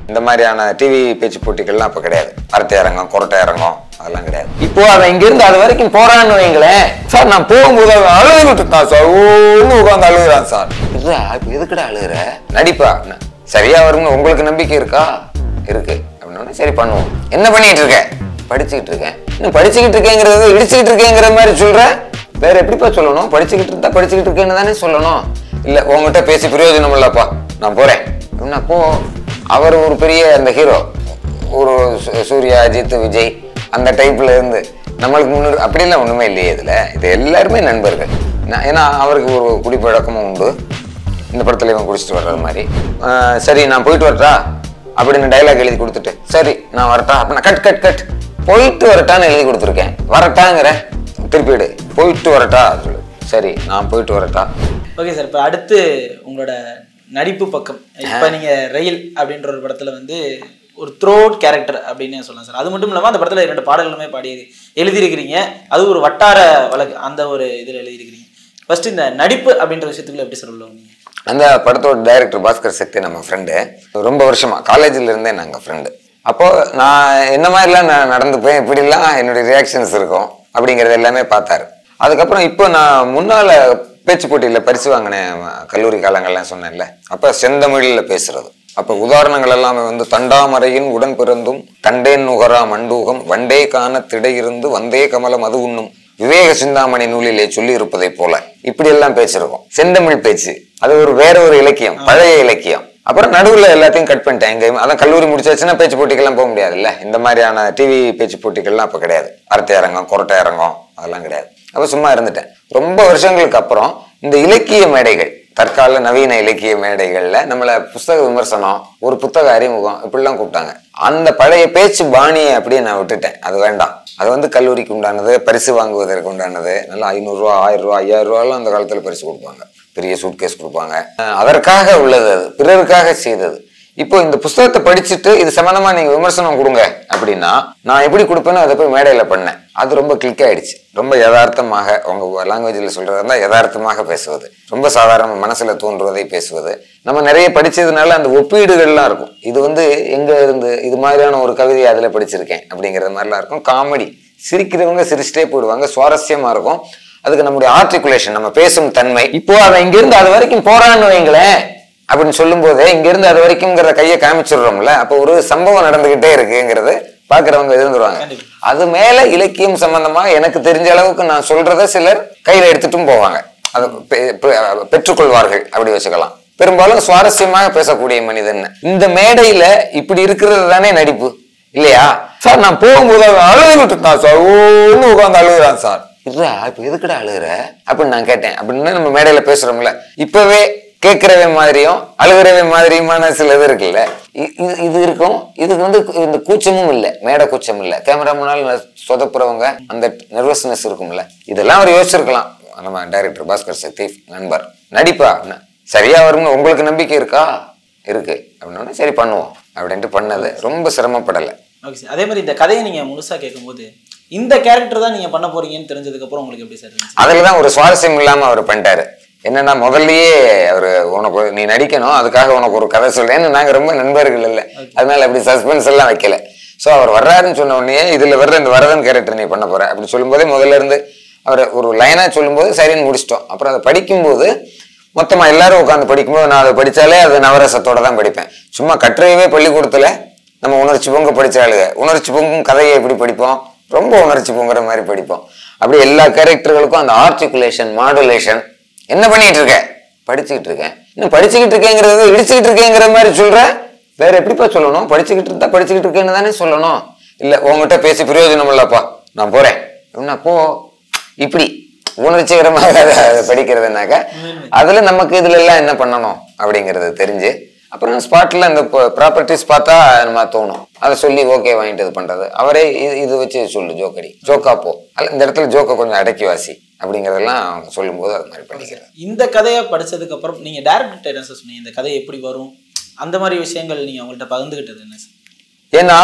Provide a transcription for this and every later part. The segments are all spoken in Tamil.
இந்த மாதிரியான டிவி பேச்சு போட்டிகள்லாம் அப்ப கிடையாது. அரட்டை அரங்கம், குரட்டை அரங்கம் அதெல்லாம் கிடையாது. இப்போ அவன் இங்கிருந்து அது வரைக்கும் போறான்னு வைங்களேன் சார், நான் போகும்போது அவன் அழுதுட்டான் சார், ஒன்னு உட்காந்து அழுகுறான் சார். இப்ப எதுக்குடா அழுகுற? நடிப்பா சரியா வரும்னு உங்களுக்கு நம்பிக்கை இருக்கா? இருக்கு அப்படின்னா சரி பண்ணுவோம். என்ன பண்ணிட்டு இருக்க? படிச்சுக்கிட்டு இருக்கேன். இன்னும் படிச்சுக்கிட்டு இருக்கேங்கிறத இடிச்சுக்கிட்டு இருக்கேங்கிற மாதிரி சொல்ற, வேற எப்படிப்பா சொல்லணும்? படிச்சுக்கிட்டு இருந்தா படிச்சுக்கிட்டு இருக்கேன்னு தானே சொல்லணும். இல்ல உங்ககிட்ட பேசி பிரயோஜனம் இல்லப்பா, நான் போறேன் அப்படின்னா போ. அவர் ஒரு பெரிய அந்த ஹீரோ, ஒரு சூர்யா, அஜித், விஜய் அந்த டைப்ல இருந்து நம்மளுக்கு முன்னாடி அப்படிலாம் ஒண்ணுமே இல்லையே இதுல. இது எல்லாருமே நண்பர்கள். ஏன்னா அவருக்கு ஒரு குடிப்பழக்கமும் உண்டு. இந்த படத்துல இவன் குடிச்சிட்டு வர்றது மாதிரி. சரி நான் போயிட்டு வரட்டா அப்படின்னு டைலாக் எழுதி கொடுத்துட்டு, சரி நான் வரட்டா அப்படின்னா கட் கட் கட் போயிட்டு வரட்டான்னு எழுதி கொடுத்துருக்கேன். வரட்டாங்கிற திருப்பிடு, போயிட்டு வரட்டா சொல்லு. சரி நான் போயிட்டு வரட்டா. ஓகே சார், இப்போ அடுத்து உங்களோட நடிப்பு பக்கம். இப்போ நீங்க ரயில் அப்படின்ற ஒரு படத்துல வந்து ஒரு த்ரோட் கேரக்டர் அப்படின்னு சொல்லலாம் சார். அது மட்டும் இல்லாமல் அந்த படத்துல 2 பாடல்களுமே பாடி எழுதியிருக்கிறீங்க. அது ஒரு வட்டார வழக்கு அந்த ஒரு இதில் எழுதியிருக்கிறீங்க. ஃபர்ஸ்ட் இந்த நடிப்பு அப்படின்ற விஷயத்துக்குள்ள எப்படி சார் உள்ளவங்க? அந்த படத்தோட டைரக்டர் பாஸ்கர் சக்தி நம்ம ஃப்ரெண்டு. ரொம்ப வருஷமா காலேஜில் இருந்தே நாங்கள் ஃப்ரெண்டு. அப்போ நான் என்ன மாதிரிலாம் நான் நடந்துப்பேன், இப்படிலாம் என்னுடைய ரியாக்ஷன்ஸ் இருக்கும் அப்படிங்கிறது எல்லாமே பார்த்தாரு. அதுக்கப்புறம் இப்போ நான் முன்னால பேச்சு போட்டியில் பரிசு வாங்கினேன் கல்லூரி காலங்கள்லாம் சொன்னேன்ல, அப்போ செந்தமிழில் பேசுறது. அப்போ உதாரணங்கள் எல்லாமே வந்து தண்டாமரையின் உடன் பிறந்தும் தண்டேன் நுகரா மண்டூகம் வண்டே காண திடையிருந்து வந்தே கமலம் அது உண்ணும் விவேக சிந்தாமணி நூலிலே சொல்லி இருப்பதை போல இப்படி எல்லாம் பேச்சிருக்கோம். செந்தமிழ் பேச்சு அது ஒரு வேற ஒரு இலக்கியம், பழைய இலக்கியம். அப்புறம் நடுவில் எல்லாத்தையும் கட் பண்ணிட்டேன். எங்கேயும் அதான் கல்லூரி முடிச்சாச்சுன்னா பேச்சு போட்டிகள்லாம் போக முடியாது இல்ல. இந்த மாதிரியான டிவி பேச்சு போட்டிகள்லாம் அப்போ கிடையாது. அரட்டை அரங்கம், குரட்டை அரங்கம் அதெல்லாம் கிடையாது. அப்போ சும்மா இருந்துட்டேன். ரொம்ப வருஷங்களுக்கு அப்புறம் இந்த இலக்கிய மேடைகள், தற்கால நவீன இலக்கிய மேடைகள்ல நம்மள புஸ்தக விமர்சனம், ஒரு புத்தக அறிமுகம் இப்படிலாம் கூப்பிட்டாங்க. அந்த பழைய பேச்சு பாணியை அப்படியே நான் விட்டுட்டேன். அது வேண்டாம். அது வந்து கல்லூரிக்கு உண்டானது, பரிசு வாங்குவதற்கு உண்டானது. நல்லா 500 ரூபா, 1000 ரூபா, 5000 ரூபாலாம் அந்த காலத்துல பரிசு கொடுப்பாங்க. பெரிய சூட்கேஸ் கொடுப்பாங்க. அதற்காக உள்ளது, அது பிறருக்காக செய்தது. இப்போ இந்த புஸ்தகத்தை படிச்சுட்டு இது சம்பந்தமா நீங்க விமர்சனம் கொடுங்க அப்படின்னா நான் எப்படி கொடுப்பேன்னு அதை போய் மேடையில பண்ணேன். அது ரொம்ப கிளிக் ஆயிடுச்சு. ரொம்ப யதார்த்தமாக, உங்க லாங்குவேஜ்ல சொல்றதா இருந்தா யதார்த்தமாக பேசுவது, ரொம்ப சாதாரண மனசுல தோன்றுவதை பேசுவது. நம்ம நிறைய படிச்சதுனால அந்த ஒப்பீடுகள்லாம் இருக்கும். இது வந்து எங்க இருந்து இது மாதிரியான ஒரு கவிதையை அதுல படிச்சிருக்கேன் அப்படிங்கிறது மாதிரிலாம் இருக்கும். காமெடி, சிரிக்கிறவங்க சிரிச்சிட்டே போயிடுவாங்க, சுவாரஸ்யமா இருக்கும். அதுக்கு நம்முடைய ஆர்டிகுலேஷன், நம்ம பேசும் தன்மை. இப்போ அவன் இங்கிருந்து அது வரைக்கும் போறான்னு வைங்களேன் அப்படின்னு சொல்லும் போதே இங்கிருந்து அது வரைக்கும்ங்கிற கையை காமிச்சிடுறோம்ல. அப்போ ஒரு சம்பவம் நடந்துகிட்டே இருக்குங்கிறது பாக்குறவங்க இருந்துருவாங்க. அது மேல இலக்கியம் சம்பந்தமா எனக்கு தெரிஞ்ச அளவுக்கு நான் சொல்றத சிலர் கையில எடுத்துட்டும் போவாங்க. அதை பெற்றுக்கொள்வார்கள் அப்படி வச்சுக்கலாம். பெரும்பாலும் சுவாரஸ்யமாக பேசக்கூடிய மனிதன். இந்த மேடையில இப்படி இருக்கிறது தானே நடிப்பு இல்லையா சார்? நான் போகும்போது அழுதுட்டான் சார், ஒன்னு உட்காந்து அழுகுறான் சார். இல்ல இப்ப எதுக்குடா அழுகுற அப்படின்னு நான் கேட்டேன். அப்படின்னு நம்ம மேடையில பேசுறோம்ல, இப்பவே கேட்கிறவே மாதிரியும் அழுகிறவே மாதிரியுமான சில இது இருக்குல்ல, இது இருக்கும். இதுக்கு வந்து இந்த கூச்சமும் இல்லை, மேடை கூச்சம் இல்லை. கேமரா முன்னால் சொதப்புறவங்க அந்த நர்வஸ்னஸ் இருக்கும்ல, இதெல்லாம் அவர் யோசிச்சிருக்கலாம். நம்ம டைரக்டர் பாஸ்கர் சக்தி நண்பர். நடிப்பா சரியா வரும்னு உங்களுக்கு நம்பிக்கை இருக்கா? இருக்கு அப்படின்னா சரி பண்ணுவோம் அப்படின்ட்டு பண்ணது. ரொம்ப சிரமப்படலை. ஓகே சார், அதே மாதிரி இந்த கதையை நீங்க முழுசா கேட்கும்போது இந்த கேரக்டர் தான் நீங்க பண்ண போறீங்கன்னு தெரிஞ்சதுக்கு அப்புறம் உங்களுக்கு எப்படி சார் இருந்துச்சு? அதுலதான் ஒரு சுவாரஸ்யம் இல்லாம அவர் பண்ணிட்டாரு. என்னன்னா முதல்லயே அவரு உனக்கு நீ நடிக்கணும், அதுக்காக உனக்கு ஒரு கதை சொல்றேன்னு நாங்க ரொம்ப நண்பர்கள் இல்லை, அதனால அப்படி சஸ்பென்ஸ் எல்லாம் வைக்கல. ஸோ அவர் வர்றாருன்னு சொன்ன உடனே இதுல வர்ற இந்த வரதன் கேரக்டர் நீ பண்ண போற அப்படி சொல்லும் போதே முதல்ல இருந்து அவர் ஒரு லைனா சொல்லும் போது சரின்னு முடிச்சிட்டோம். அப்புறம் அதை படிக்கும்போது மொத்தமா எல்லாரும் உட்காந்து படிக்கும்போது நான் அதை படிச்சாலே அது நவரசத்தோட தான் படிப்பேன். சும்மா கட்டுரையவே பள்ளிக்கூடத்துல நம்ம உணர்ச்சி பொங்க படிச்சாளுங்க, உணர்ச்சி பொங்கும் கதையை எப்படி படிப்போம், ரொம்ப உணர்ச்சி பொங்குற மாதிரி படிப்போம். அப்படி எல்லா கேரக்டர்களுக்கும் அந்த ஆர்டிகுலேஷன், மாடுலேஷன். என்ன பண்ணிட்டு இருக்க? படிச்சுக்கிட்டு இருக்கேன். இன்னும் படிச்சுக்கிட்டு இருக்கேங்கிறத இடிச்சுக்கிட்டு இருக்கேங்கிற மாதிரி சொல்ற, வேற எப்படிப்பா சொல்லணும்? படிச்சுக்கிட்டு இருந்தா படிச்சுக்கிட்டு இருக்கேன்னு தானே சொல்லணும். இல்ல உங்ககிட்ட பேசி பிரயோஜனம் இல்லப்பா, நான் போறேன் அப்படின்னா போ. இப்படி உணர்ச்சிகரமாக அதை படிக்கிறதுனாக்க அதுல நமக்கு இதுல எல்லாம் என்ன பண்ணணும் அப்படிங்கறது தெரிஞ்சு அப்புறம் ஸ்பாட்ல அந்த ப்ராப்பர்ட்டிஸ் பார்த்தா நம்ம தோணும், அதை சொல்லி ஓகே வாங்கிட்டு இது பண்றது. அவரே இது வச்சு சொல்லு ஜோக்கடி, ஜோக்கா போ, அல்ல இந்த இடத்துல ஜோக்கை கொஞ்சம் அடக்கி வாசி அப்படிங்கறதெல்லாம் அவங்க சொல்லும் போது அது மாதிரி பண்ணிக்கிறேன். இந்த கதையை படிச்சதுக்கு அப்புறம் நீங்க டைரக்டர் என்ன சார் சொன்னீங்க, இந்த கதை எப்படி வரும் அந்த மாதிரி விஷயங்கள் நீங்க அவங்கள்ட்ட பகிர்ந்துகிட்டது என்ன சார்? ஏன்னா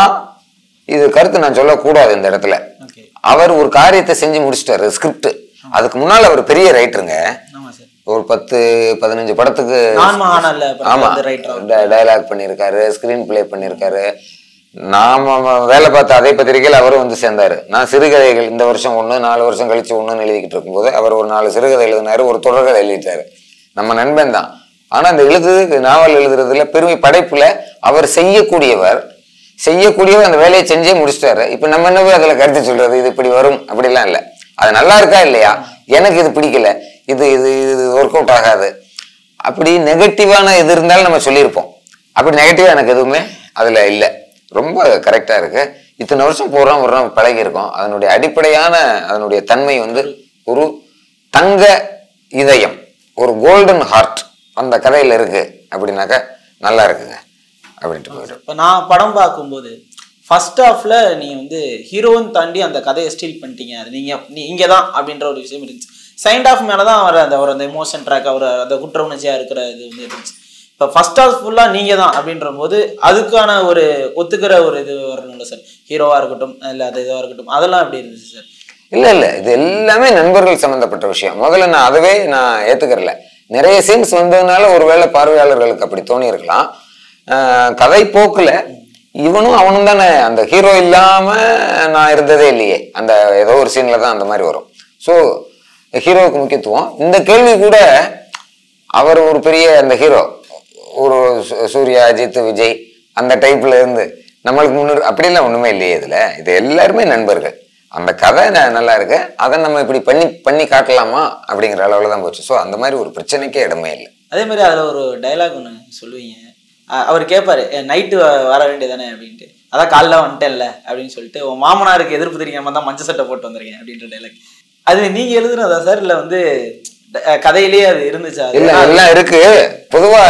இது கருத்து நான் சொல்லக்கூடாது இந்த இடத்துல. அவர் ஒரு காரியத்தை செஞ்சு முடிச்சிட்டாரு, ஸ்கிரிப்ட். அதுக்கு முன்னால அவர் பெரிய ரைட்டருங்க. ஒரு 10-15 படத்துக்கு ஆமா டயலாக் பண்ணியிருக்காரு, ஸ்கிரீன் பிளே பண்ணியிருக்காரு. நாம வேலை பார்த்த அதே பத்திரிகையில் அவரும் வந்து சேர்ந்தாரு. நான் சிறுகதைகள் இந்த வருஷம் 1, 4 வருஷம் கழிச்சு 1ன்னு எழுதிக்கிட்டு இருக்கும்போது அவர் ஒரு 4 சிறுகதை எழுதினாரு, ஒரு தொடர்கதை எழுதிட்டாரு. நம்ம நண்பன் தான். ஆனா அந்த நாவல் எழுதுறதுல பெருமை படைப்புல அவர் செய்யக்கூடியவர் அந்த வேலையை செஞ்சே முடிச்சிட்டாரு. இப்ப நம்ம என்ன போய் அதுல கருத்து சொல்றது, இது இப்படி வரும் அப்படிலாம் இல்லை. அது நல்லா இருக்கா இல்லையா, எனக்கு இது பிடிக்கல, இது இது இது ஒர்க் அவுட் ஆகாது, அப்படி நெகட்டிவான இது இருந்தாலும் நம்ம சொல்லியிருப்போம். அப்படி நெகட்டிவா எனக்கு எதுவுமே அதுல இல்லை. ரொம்ப கரெக்டா இருக்கு. இத்தனை வருஷம் வர்றோம் பழகி இருக்கோம். அதனுடைய அடிப்படையான அதனுடைய தன்மை வந்து ஒரு தங்க இதயம், ஒரு கோல்டன் ஹார்ட் அந்த கதையில இருக்கு அப்படின்னாக்கா நல்லா இருக்குங்க அப்படின்ட்டு போயிடும். இப்போ நான் படம் பார்க்கும்போது ஃபர்ஸ்ட் ஹாஃப்ல நீங்க வந்து ஹீரோயின் தாண்டி அந்த கதையை ஸ்டீல் பண்ணிட்டீங்க, அது நீங்க தான் அப்படின்ற ஒரு விஷயம் இருந்துச்சு. செகண்ட் ஹாஃப் மேலதான் அவர் அந்த எமோஷன் ட்ராக், அவர் அந்த குற்ற உணர்ச்சியா இருக்கிற இது வந்து இருந்துச்சு. இப்போ ஃபர்ஸ்ட் ஹாஃப் ஃபுல்லா நீங்க தான் அப்படின்ற போது அதுக்கான ஒரு ஒத்துக்கிற ஒரு இது வரணும்ல சார், ஹீரோவா இருக்கட்டும் இல்லை அது இதுவா இருக்கட்டும், அதெல்லாம் எப்படி இருந்துச்சு சார்? இல்ல இது எல்லாமே நண்பர்கள் சம்பந்தப்பட்ட விஷயம். முதல்ல நான் அதவே ஏத்துக்கறல. நிறைய சீன்ஸ் வந்ததுனால ஒருவேளை பார்வையாளர்களுக்கு அப்படி தோணி இருக்கலாம். கதை போக்குல இவனும் அவனும் தானே, அந்த ஹீரோ இல்லாம நான் இருந்ததே இல்லையே, அந்த ஏதோ ஒரு சீன்ல தான் அந்த மாதிரி வரும். ஸோ ஹீரோவுக்கு முக்கியத்துவம். இந்த கேள்வி கூட அவர் ஒரு பெரிய அந்த ஹீரோ, ஒரு சூர்யா, அஜித், விஜய் அந்த டைப்ல இருந்து நம்மளுக்கு முன்னாடி அப்படிலாம் ஒண்ணுமே இல்லையே இதுல. இது எல்லாருமே நண்பர்கள். அந்த கதை நல்லா இருக்கு, அதை நம்ம இப்படி பண்ணி காட்டலாமா அப்படிங்கிற அளவுல தான் போச்சு. ஸோ அந்த மாதிரி ஒரு பிரச்சனைக்கே இடமே இல்லை. அதே மாதிரி அதுல ஒரு டைலாக் ஒன்று சொல்லுவீங்க, அவர் கேட்பாரு நைட்டு வர வேண்டியதானே அப்படின்ட்டு, அதான் காலைல வந்துட்டேன்ல அப்படின்னு சொல்லிட்டு, உன் மாமனாருக்கு எதிர்ப்பு தெரியாம தான் மஞ்சள் சட்டை போட்டு வந்துருக்கேன் அப்படின்ற டைலாக். அது நீங்க எழுதுனதா சார் இல்ல வந்து கதையிலேயே அது இருந்துச்சா? இல்ல எல்லாம் இருக்கு. பொதுவா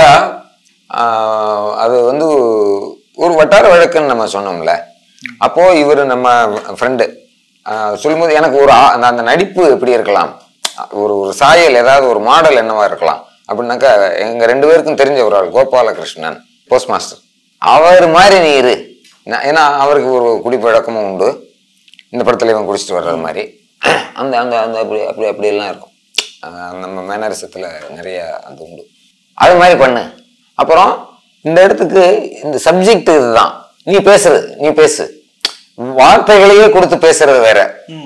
அது வந்து ஒரு வட்டார வழக்குன்னு நம்ம சொன்னோம்ல, அப்போ இவர் நம்ம ஃப்ரெண்டு சொல்லும்போது எனக்கு ஒரு அந்த நடிப்பு எப்படி இருக்கலாம், ஒரு சாயல் ஏதாவது ஒரு மாடல் என்னவா இருக்கலாம் அப்படின்னாக்கா, எங்க 2 பேருக்கும் தெரிஞ்ச ஒரு ஆள் கோபாலகிருஷ்ணன், போஸ்ட் மாஸ்டர், அவர் மாதிரி நீ இரு. ஏன்னா அவருக்கு ஒரு குடிப்பழக்கமும் உண்டு, இந்த படத்துல இவன் குடிச்சிட்டு வர்றது மாதிரி அந்த அந்த அந்த அப்படி எல்லாம் இருக்கும். நம்ம மேனரிசத்துல நிறைய அது உண்டு. அது மாதிரி பண்ணு. அப்புறம் இந்த இடத்துக்கு இந்த சப்ஜெக்ட் இதுதான், நீ பேசு, வார்த்தைகளையே கொடுத்து பேசுறது வேற.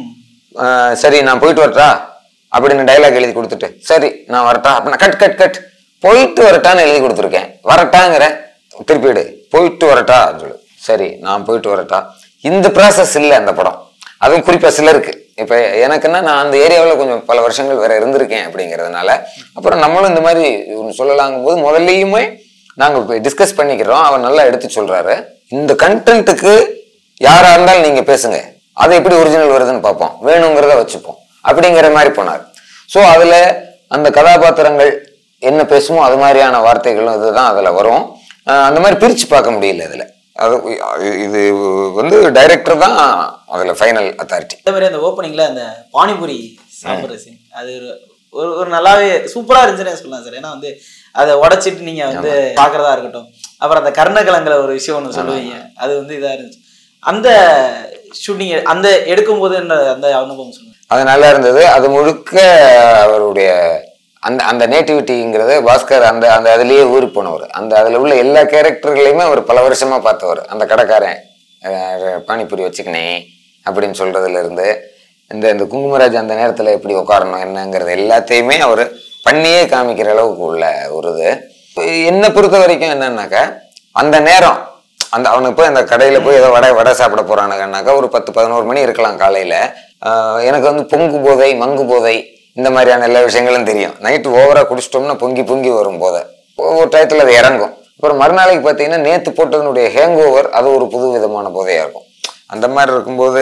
சரி நான் போயிட்டு வரட்டா அப்படின்னு டைலாக் எழுதி கொடுத்துட்டு, சரி நான் வரட்டா அப்படின்னா கட் போயிட்டு வரட்டான்னு எழுதி கொடுத்துருக்கேன். வரட்டாங்கிற திருப்பிடு, போயிட்டு வரட்டா சொல்லு, சரி நான் போயிட்டு வரட்டா. இந்த ப்ராசஸ் இல்லை அந்த படம். அதுவும் குறிப்பா சிலருக்கு. இப்ப எனக்குன்னா நான் அந்த ஏரியாவில் கொஞ்சம் பல வருஷங்கள் வேற இருந்திருக்கேன் அப்படிங்கிறதுனால, அப்புறம் நம்மளும் இந்த மாதிரி சொல்லலாங்கும் போது முதல்லையுமே நாங்கள் டிஸ்கஸ் பண்ணிக்கிறோம். அவர் நல்லா எடுத்து சொல்றாரு, இந்த கண்டென்ட்டுக்கு யாரா இருந்தாலும் நீங்க பேசுங்க, அது எப்படி ஒரிஜினல் வருதுன்னு பார்ப்போம், வேணுங்கிறத வச்சுப்போம் அப்படிங்கிற மாதிரி போனார். ஸோ அதுல அந்த கதாபாத்திரங்கள் என்ன பேசுமோ அது மாதிரியான வார்த்தைகளும் இதுதான் அதுல வரும். அந்த மாதிரி பிரிச்சு பார்க்க முடியல இதுல. அது இது வந்து டைரக்டர் தான் அதுல ஃபைனல் அத்தாரிட்டி. அதே மாதிரி அந்த ஓப்பனிங்ல அந்த பானிபூரி சாப்பிட்ற சீன் அது ஒரு நல்லாவே சூப்பரா இருந்துச்சுன்னு சொல்லலாம் சார். ஏன்னா வந்து அதை உடைச்சிட்டு நீங்க வந்து பாக்குறதா இருக்கட்டும், அப்புறம் அந்த கர்ணக்கிழங்குல ஒரு விஷயம் ஒன்று சொல்லுவீங்க, அது வந்து இதா இருந்துச்சு. அந்த ஷூட்டிங் அந்த எடுக்கும் போது அந்த அனுபவம் சொல்லுங்க. அது நல்லா இருந்தது. அது முழுக்க அவருடைய அந்த அந்த நேட்டிவிட்டிங்கிறது பாஸ்கர் அந்த அந்த அதுலயே ஊறி போனவர். அந்த அதுல உள்ள எல்லா கேரக்டர்களையுமே அவர் பல வருஷமா பார்த்தவர். அந்த கடைக்காரன் பானிபூரி வச்சுக்கினே அப்படின்னு சொல்றதுல இருந்து இந்த குங்குமராஜ் அந்த நேரத்துல எப்படி உட்காரணும் என்னங்கிறது எல்லாத்தையுமே அவர் பண்ணியே காமிக்கிற அளவுக்கு உள்ள ஒரு இது. என்னை பொறுத்த வரைக்கும் என்னன்னாக்கா, அந்த நேரம் அந்த அவனுக்கு போய் அந்த கடையில போய் ஏதோ வடை சாப்பிட போறானுங்கன்னாக்கா ஒரு 10-11 மணி இருக்கலாம் காலையில. எனக்கு வந்து பொங்கு போதை, மங்கு போதை, இந்த மாதிரியான எல்லா விஷயங்களும் தெரியும். நைட்டு ஓவரா குடிச்சிட்டோம்னா பொங்கி வரும் போதை, ஒரு டயத்துல அது இறங்கும். அப்புறம் மறுநாளைக்கு பார்த்தீங்கன்னா நேத்து போட்டதனுடைய ஹேங் ஓவர், அது ஒரு புது விதமான போதையா இருக்கும். அந்த மாதிரி இருக்கும்போது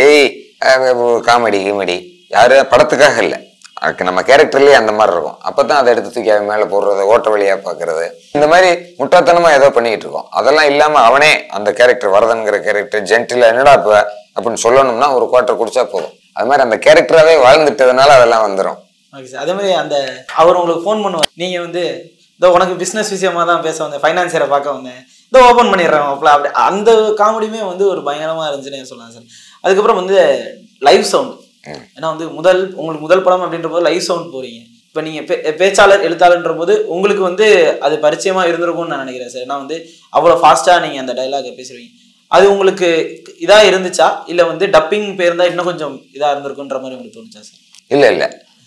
காமெடி யாரு படத்துக்காக இல்லை, அதுக்கு நம்ம கேரக்டர்லயே அந்த மாதிரி இருக்கும். அப்பதான் அதை எடுத்து தூக்கி அவன் மேல போடுறது, ஓட்ட வழியா பாக்குறது, இந்த மாதிரி முட்டாத்தனமா ஏதோ பண்ணிட்டு இருக்கோம். அதெல்லாம் இல்லாம அவனே அந்த கேரக்டர் வரதன்கிற கேரக்டர் ஜென்டிலா என்னடா இப்ப அப்படின்னு சொல்லணும்னா ஒரு குவார்டர் குடிச்சா போதும். அது மாதிரி அந்த கேரக்டராகவே வாழ்ந்துட்டதுனால அதெல்லாம் வந்துடும். அதே மாதிரி அந்த அவர் உங்களுக்கு ஃபோன் பண்ணுவார், நீங்க வந்து இதோ உனக்கு பிஸ்னஸ் விஷயமா தான் பேச வந்தேன், ஃபைனான்சியரை பார்க்க வந்தேன், இதோ ஓப்பன் பண்ணிடுறேன் அப்படி அந்த காமெடியுமே வந்து ஒரு பயங்கரமா இருந்துச்சுன்னு சொல்லலாம் சார். அதுக்கப்புறம் வந்து லைவ் சவுண்ட், ஏன்னா வந்து உங்களுக்கு முதல் படம் அப்படின்ற போது லைவ் சவுண்ட் போறீங்க, இப்போ நீங்கள் பேச்சாளர் எழுத்தாளர்ன்ற போது உங்களுக்கு வந்து அது பரிச்சயமாக இருந்திருக்கும்னு நான் நினைக்கிறேன் சார். ஏன்னா வந்து அவ்வளோ ஃபாஸ்ட்டாக நீங்கள் அந்த டைலாகை பேசுவீங்க. அது உங்களுக்கு இதாக இருந்துச்சா இல்லை வந்து டப்பிங் பேருந்தா இன்னும் கொஞ்சம் இதாக இருந்திருக்குன்ற மாதிரி உங்களுக்கு தோணுச்சா சார்? இல்லை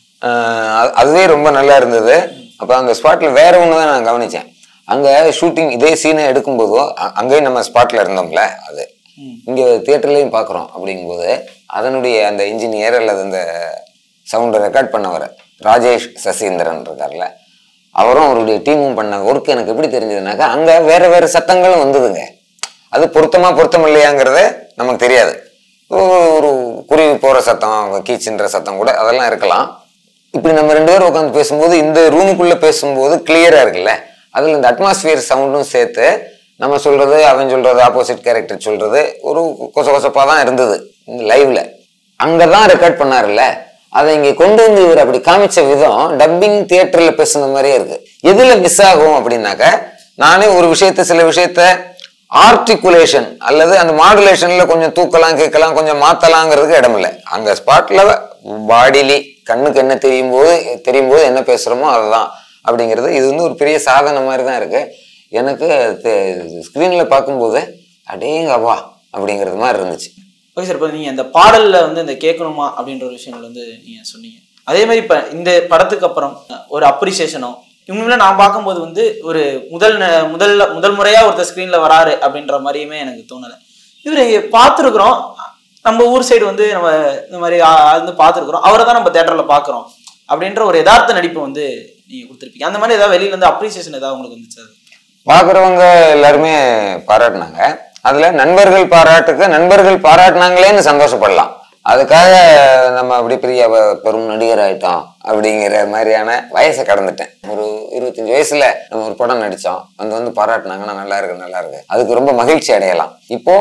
அதுவே ரொம்ப நல்லா இருந்தது. அப்போ அந்த ஸ்பாட்டில் வேற ஒன்று தான் நான் கவனித்தேன். அங்கே ஷூட்டிங் இதே சீனை எடுக்கும்போதோ அங்கேயும் நம்ம ஸ்பாட்டில் இருந்தோம்ல, அது இங்கே தியேட்டர்லேயும் பார்க்குறோம். அப்படிங்கும்போது அதனுடைய அந்த இன்ஜினியர் அல்லது அந்த சவுண்டை ரெக்கார்ட் பண்ணவர் ராஜேஷ் சசீந்திரன் இருக்கார்ல, அவரும் அவருடைய டீமும் பண்ண ஒர்க் எனக்கு எப்படி தெரிஞ்சதுனாக்கா, அங்கே வேற வேற சத்தங்களும் வந்ததுங்க. அது பொருத்தம் இல்லையாங்கிறத நமக்கு தெரியாது. ஒரு குருவி போகிற சத்தம், கீச்சுன்ற சத்தம் கூட அதெல்லாம் இருக்கலாம். இப்படி நம்ம 2 பேரும் உட்காந்து பேசும்போது இந்த ரூமுக்குள்ளே பேசும்போது கிளியராக இருக்குல்ல, அதில் இந்த அட்மாஸ்பியர் சவுண்டும் சேர்த்து நம்ம சொல்கிறது, அவன் சொல்கிறது, ஆப்போசிட் கேரக்டர் சொல்கிறது ஒரு கொசப்பாக தான் இருந்தது இந்த லைவ்ல. அங்கே தான் ரெக்கார்ட் பண்ணார்ல, அதை இங்கே கொண்டு வந்து இவர் அப்படி காமிச்ச விதம் டப்பிங் தியேட்டரில் பேசுன மாதிரியே இருக்கு. எதில் மிஸ் ஆகும் அப்படின்னாக்க, நானே ஒரு சில விஷயத்த ஆர்டிகுலேஷன் அல்லது அந்த மாடுலேஷன்ல கொஞ்சம் தூக்கலாம், கேட்கலாம், கொஞ்சம் மாத்தலாங்கிறதுக்கு இடம் இல்லை. அங்க ஸ்பாட்ல பாடிலி கண்ணுக்கு என்ன தெரியும் போது என்ன பேசுறோமோ அதுதான் அப்படிங்கிறது. இது வந்து ஒரு பெரிய சாதனை மாதிரி தான் இருக்கு எனக்கு. ஸ்கிரீன்ல பார்க்கும்போது அடேங்கப்பா அப்படிங்கிறது மாதிரி இருந்துச்சு. ஓகே சார், இப்போ நீங்கள் இந்த பாடலில் வந்து இந்த கேட்கணுமா அப்படின்ற ஒரு விஷயங்கள் வந்து நீங்கள் சொன்னீங்க. அதே மாதிரி இப்போ இந்த படத்துக்கு அப்புறம் ஒரு அப்ரிசியேஷனோ இவங்கள நான் பார்க்கும்போது வந்து ஒரு முதல் முறையாக ஒருத்தர் ஸ்க்ரீனில் வராரு அப்படின்ற மாதிரியுமே எனக்கு தோணலை. இவர் பார்த்துருக்குறோம், நம்ம ஊர் சைடு வந்து நம்ம இந்த மாதிரி வந்து பார்த்துருக்குறோம், அவரை தான் நம்ம தேட்டரில் பார்க்குறோம் அப்படின்ற ஒரு யதார்த்த நடிப்பு வந்து நீங்கள் கொடுத்துருப்பீங்க. அந்த மாதிரி ஏதாவது வெளியிலேருந்து அப்ரிசியேஷன் ஏதாவது உங்களுக்கு வந்துச்சு? பார்க்குறவங்க எல்லாருமே பாராட்டினாங்க. அதுல நண்பர்கள் பாராட்டினாங்களேன்னு சந்தோஷப்படலாம். அதுக்காக நம்ம அப்படி பெரிய பெரும் நடிகர் ஆயிட்டோம் அப்படிங்கிற மாதிரியான வயசை கடந்துட்டேன். ஒரு 25 வயசுல நம்ம ஒரு படம் நடிச்சோம், வந்து பாராட்டினாங்கன்னா நல்லா இருக்கு, அதுக்கு ரொம்ப மகிழ்ச்சி அடையலாம். இப்போ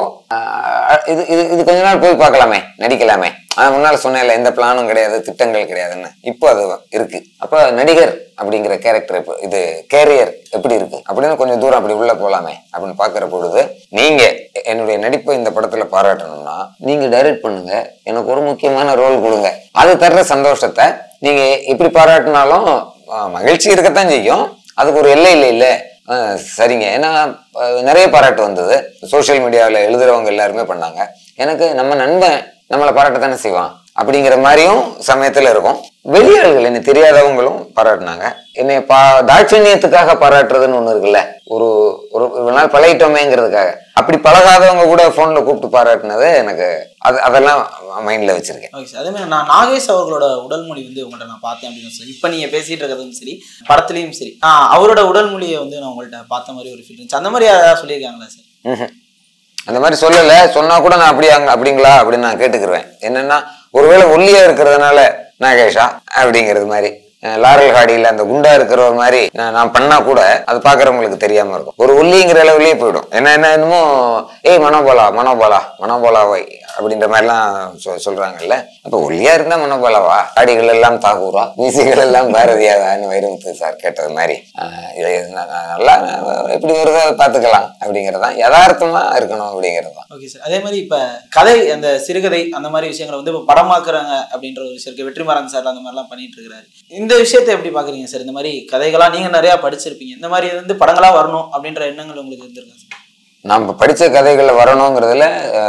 இது கொஞ்ச நாள் போய் பார்க்கலாமே, நடிக்கலாமே. முன்னால சொன்னேன்ல, எந்த பிளானும் கிடையாது, திட்டங்கள் கிடையாதுன்னு. இப்போ அது இருக்கு. அப்ப நடிகர் அப்படிங்கிற கேரக்டர் இது கேரியர் எப்படி இருக்கு அப்படின்னு கொஞ்சம் தூரம் அப்படி உள்ள போலாமே அப்படின்னு பாக்குற பொழுது, நீங்க என்னுடைய நடிப்பை இந்த படத்துல பாராட்டணும்னா நீங்க டைரக்ட் பண்ணுங்க, எனக்கு ஒரு முக்கியமான ரோல் கொடுங்க. அது தர்ற சந்தோஷத்தை நீங்க எப்படி பாராட்டினாலும் மகிழ்ச்சி இருக்கத்தான் செய்யும். அதுக்கு ஒரு எல்லை இல்லை. சரிங்க. ஏன்னா நிறைய பாராட்டு வந்தது. சோசியல் மீடியாவில் எழுதுறவங்க எல்லாருமே பண்ணாங்க. எனக்கு நம்ம நண்பன் நம்மளை பாராட்டத்தானே செய்வான் அப்படிங்கிற மாதிரியும் சமயத்துல இருக்கும். வெளியாள்கள், என்னை தெரியாதவங்களும் பாராட்டினாங்க. என்னை தாட்சண்யத்துக்காக பாராட்டுறதுன்னு ஒண்ணு இருக்குல்ல, ஒரு நாள் பழகிட்டோமேங்கிறதுக்காக. அப்படி பழகாதவங்க கூட போன்ல கூப்பிட்டு பாராட்டினது எனக்கு அதெல்லாம் மைண்ட்ல வச்சிருக்கேன். அதே மாதிரி நான் நாகேஷ் அவர்களோட உடல் மொழி வந்து உங்கள்கிட்ட நான் பார்த்தேன் அப்படின்னு சொல்லி, இப்ப நீங்க பேசிட்டு இருக்கிறதும் சரி, படத்துலயும் சரி, அவரோட உடல் மொழியை வந்து நான் உங்கள்கிட்ட பார்த்த மாதிரி ஒரு ஃபீல் இருந்துச்சு. அந்த மாதிரி யாராவது சொல்லியிருக்காங்களா சார்? அந்த மாதிரி சொல்லல. சொன்னா கூட நான் அப்படிங்களா அப்படின்னு நான் கேட்டுக்கிருவேன். என்னன்னா, ஒருவேளை ஒல்லியா இருக்கிறதுனால நாகேஷா அப்படிங்கிறது மாதிரி, லாரல் ஹாடியில அந்த குண்டா இருக்கிற மாதிரி நான் பண்ணா கூட அது பாக்குறவங்களுக்கு தெரியாம இருக்கும். ஒரு ஒல்லிங்கிற அளவுலயே போயிடும். என்னமோ ஏய் மனோபாலாவை அப்படின்ற மாதிரிலாம் சொல்றாங்கல்ல. அப்ப ஒல்லியா இருந்தா மனோபாலாவா, ஆடிகள் எல்லாம் தாகூரா, மீசைகள் எல்லாம் பாரதியாவான்னு வைரமுத்து சார் கேட்டது மாதிரி நல்லா எப்படி வருதோ அதை பாத்துக்கலாம் அப்படிங்கறதான், யதார்த்தமா இருக்கணும் அப்படிங்கறதுதான். Okay sir. அதே மாதிரி இப்ப கதை, அந்த சிறுகதை, அந்த மாதிரி விஷயங்களை வந்து இப்ப படமாக்குறாங்க அப்படின்ற ஒரு விஷயம் இருக்கு. வெற்றிமாறன் சார் அந்த மாதிரிலாம் பண்ணிட்டு இருக்கிறாரு. இந்த விஷயத்தை எப்படி பாக்குறீங்க சார்? இந்த மாதிரி கதைகளா நீங்க நிறைய படிச்சிருப்பீங்க, இந்த மாதிரி வந்து படங்களா வரணும் அப்படின்ற எண்ணங்கள் உங்களுக்கு இருந்திருக்கா சார்? நம்ம படிச்ச கதைகள்ல வரணுங்கிறதுல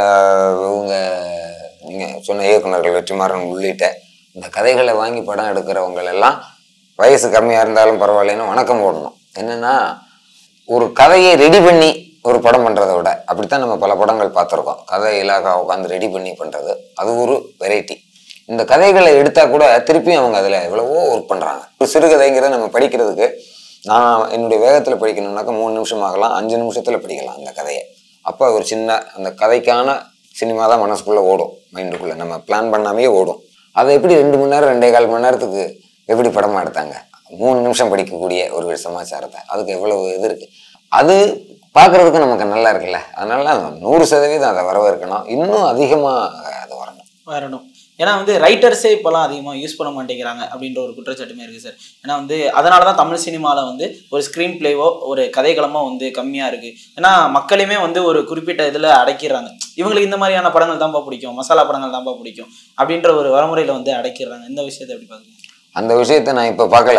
நீங்க சொன்ன இயக்குநர்கள் வெற்றிமாறன் உள்ளிட்ட இந்த கதைகளை வாங்கி படம் எடுக்கிறவங்க எல்லாம் வயசு கம்மியா இருந்தாலும் பரவாயில்லைன்னு வணக்கம் போடணும். என்னன்னா, ஒரு கதையை ரெடி பண்ணி ஒரு படம் பண்றதை விட, அப்படித்தான் நம்ம பல படங்கள் பார்த்துருக்கோம், கதை இலாகா உட்காந்து ரெடி பண்ணி பண்றது, அது ஒரு வெரைட்டி. இந்த கதைகளை எடுத்தா கூட திருப்பியும் அவங்க அதுல எவ்வளவோ ஒர்க் பண்றாங்க. ஒரு சிறுகதைங்கிறத நம்ம படிக்கிறதுக்கு, நான் என்னுடைய வேகத்துல படிக்கணும்னாக்கா 3 நிமிஷம் ஆகலாம், 5 நிமிஷத்துல படிக்கலாம் அந்த கதையை. அப்போ ஒரு சின்ன அந்த கதைக்கான சினிமா தான் மனசுக்குள்ள ஓடும், மைண்டுக்குள்ள நம்ம பிளான் பண்ணாமே ஓடும். அதை எப்படி 2 மணி நேரம் 2.25 மணி நேரத்துக்கு எப்படி படமா எடுத்தாங்க? 3 நிமிஷம் படிக்கக்கூடிய ஒரு சமாச்சாரத்தை, அதுக்கு எவ்வளவு இது இருக்கு. அது பார்க்கறதுக்கு நமக்கு நல்லா இருக்குல்ல. அதனால 100% அதை வரவேற்கணும். இன்னும் அதிகமா அது வரணும். ஏன்னா வந்து ரைட்டர்ஸே இப்போலாம் அதிகமாக யூஸ் பண்ண மாட்டேங்கிறாங்க அப்படின்ற ஒரு குற்றச்சாட்டுமே இருக்குது சார். ஏன்னா வந்து அதனால தான் தமிழ் சினிமாவில் வந்து ஒரு ஸ்க்ரீன் பிளேவோ ஒரு கதைக்களமோ வந்து கம்மியாக இருக்குது. ஏன்னா மக்களுமே வந்து ஒரு குறிப்பிட்ட இதில் அடைக்கிறாங்க. இவங்களுக்கு இந்த மாதிரியான படங்கள் தான்ப்பா பிடிக்கும், மசாலா படங்கள் தான்ப்பா பிடிக்கும் அப்படின்ற ஒரு வரமுறையில் வந்து அடைக்கிறாங்க. இந்த விஷயத்தை எப்படி பார்க்குறீங்க? அந்த விஷயத்த நான் இப்போ பார்க்கல.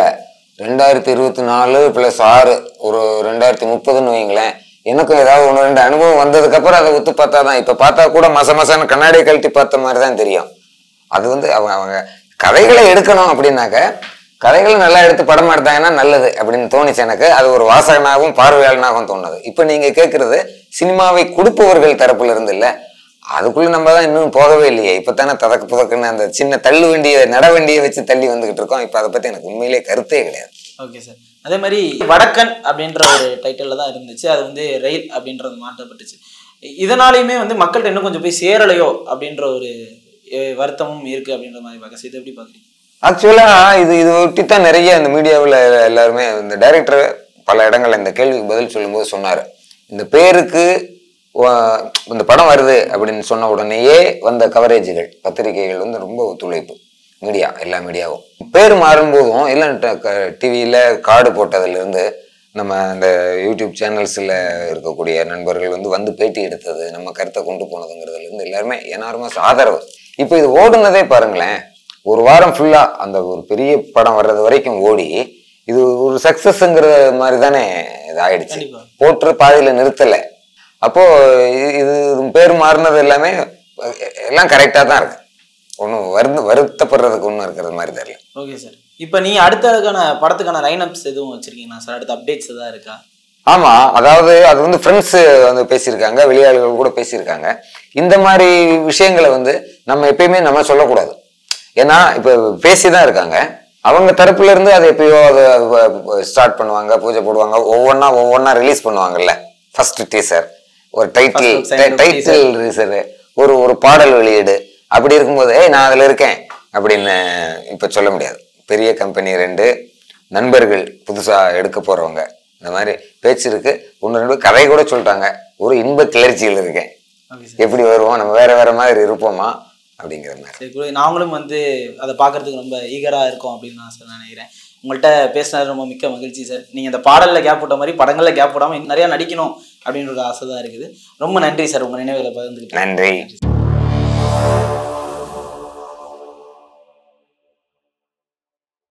2024 + 6 ஒரு 2030ன்னு வைங்களேன். எனக்கும் ஏதாவது 1-2 அனுபவம் வந்ததுக்கப்புறம் அதை ஒத்து பார்த்தா தான். இப்போ பார்த்தா கூட மசமசான கண்ணாடியை கழட்டி பார்த்த மாதிரி தான் தெரியும். அது வந்து அவங்க கதைகளை எடுக்கணும் அப்படின்னாக்க கதைகளை நல்லா எடுத்து படம் எடுத்தாங்கன்னா நல்லது அப்படின்னு தோணுச்சு எனக்கு. அது ஒரு வாசகனாகவும் பார்வையாளனாகவும் தோணுது. இப்போ நீங்கள் கேட்குறது சினிமாவை கொடுப்பவர்கள் தரப்புல இருந்து இல்லை, அதுக்குள்ள நம்ம தான் இன்னும் போகவே இல்லையே. இப்போ தானே ததக்கு புதக்குன்னு அந்த சின்ன தள்ளு வண்டியை நட வண்டியை வச்சு தள்ளி வந்துகிட்டு இருக்கோம். இப்போ அதை பற்றி எனக்கு உண்மையிலே கருத்தே கிடையாது. Okay sir. அதே மாதிரி வடக்கன் அப்படின்ற ஒரு டைட்டில் தான் இருந்துச்சு, அது வந்து ரயில் அப்படின்றது மாற்றப்பட்டுச்சு. இதனாலையுமே வந்து மக்கள்கிட்ட இன்னும் கொஞ்சம் போய் சேரலையோ அப்படின்ற ஒரு வருத்தமும் இருக்கு அப்படின்ற மாதிரி பார்க்க. இது எப்படி பார்க்குறீங்க? ஆக்சுவலா இது ஒட்டி தான் நிறைய இந்த மீடியாவில் எல்லாருமே இந்த டைரக்டர் பல இடங்கள்ல இந்த கேள்விக்கு பதில் சொல்லும்போது சொன்னார், இந்த பேருக்கு இந்த படம் வருது அப்படின்னு சொன்ன உடனேயே வந்த கவரேஜுகள் பத்திரிகைகள் வந்து ரொம்ப ஒத்துழைப்பு. மீடியா எல்லா மீடியாவும் பேர் மாறும்போதும் எல்லாம் டிவியில் கார்டு போட்டதுலேருந்து நம்ம இந்த யூடியூப் சேனல்ஸில் இருக்கக்கூடிய நண்பர்கள் வந்து பேட்டி எடுத்தது, நம்ம கருத்தை கொண்டு போனதுங்கிறதுலேருந்து எல்லாருமே என்னாருமே ஆதரவு. இப்போ இது ஓடுனதே பாருங்களேன், ஒரு வாரம் ஃபுல்லாக அந்த ஒரு பெரிய படம் வர்றது வரைக்கும் ஓடி இது ஒரு சக்ஸஸ்ங்கிற மாதிரி தானே இது ஆயிடுச்சு. போட்டு பாதியில் நிறுத்தலை. அப்போ இது பேர் மாறினது எல்லாமே எல்லாம் கரெக்டாக தான் இருக்கு. ஒன்றும் வருத்தப்படுறதுக்கு ஒன்றும் இருக்கிறது மாதிரி தெரியல. Okay sir. இப்போ நீங்கள் அடுத்ததுக்கான படத்துக்கான லைனப்ஸ் எதுவும் வச்சிருக்கீங்களா சார்? அடுத்த அப்டேட்ஸ் எதாவது இருக்கா? ஆமாம், அதாவது அது வந்து ஃப்ரெண்ட்ஸு வந்து பேசியிருக்காங்க, வெளியாளர்கள் கூட பேசியிருக்காங்க. இந்த மாதிரி விஷயங்களை வந்து நம்ம எப்பயுமே நம்ம சொல்லக்கூடாது. ஏன்னா இப்போ பேசி தான் இருக்காங்க. அவங்க தரப்புல இருந்து அதை எப்பயோ அதை ஸ்டார்ட் பண்ணுவாங்க, பூஜை போடுவாங்க, ஒவ்வொன்றா ரிலீஸ் பண்ணுவாங்கல்ல. ஃபர்ஸ்ட் டீசர், ஒரு டைட்டில் ரிலீஸரு, ஒரு பாடல் வெளியீடு. அப்படி இருக்கும்போது நான் அதில் இருக்கேன் அப்படின்னு இப்போ சொல்ல முடியாது. பெரிய கம்பெனி 2 நண்பர்கள் புதுசாக எடுக்க போகிறவங்க, இந்த மாதிரி பேச்சு இருக்கு. 1-2 கதை கூட சொல்லிட்டாங்க. ஒரு இன்ப கிளர்ச்சியில் இருக்கேன். எப்படி வருவோம், நம்ம வேற மாதிரி இருப்போமா அப்படிங்கிற மாதிரி. நாங்களும் வந்து அதை பார்க்கறதுக்கு ரொம்ப ஈகராக இருக்கோம் அப்படின்னு நான் நினைக்கிறேன். உங்கள்கிட்ட பேசினது ரொம்ப மிக்க மகிழ்ச்சி சார். நீங்கள் இந்த பாடலில் கேப் விட்ட மாதிரி படங்களில் கேப் விடாமல் நிறையா நடிக்கணும் அப்படின்ற ஒரு ஆசை தான் இருக்குது. ரொம்ப நன்றி சார், உங்கள் நினைவுகளை பகிர்ந்துக்கிட்டு. நன்றி.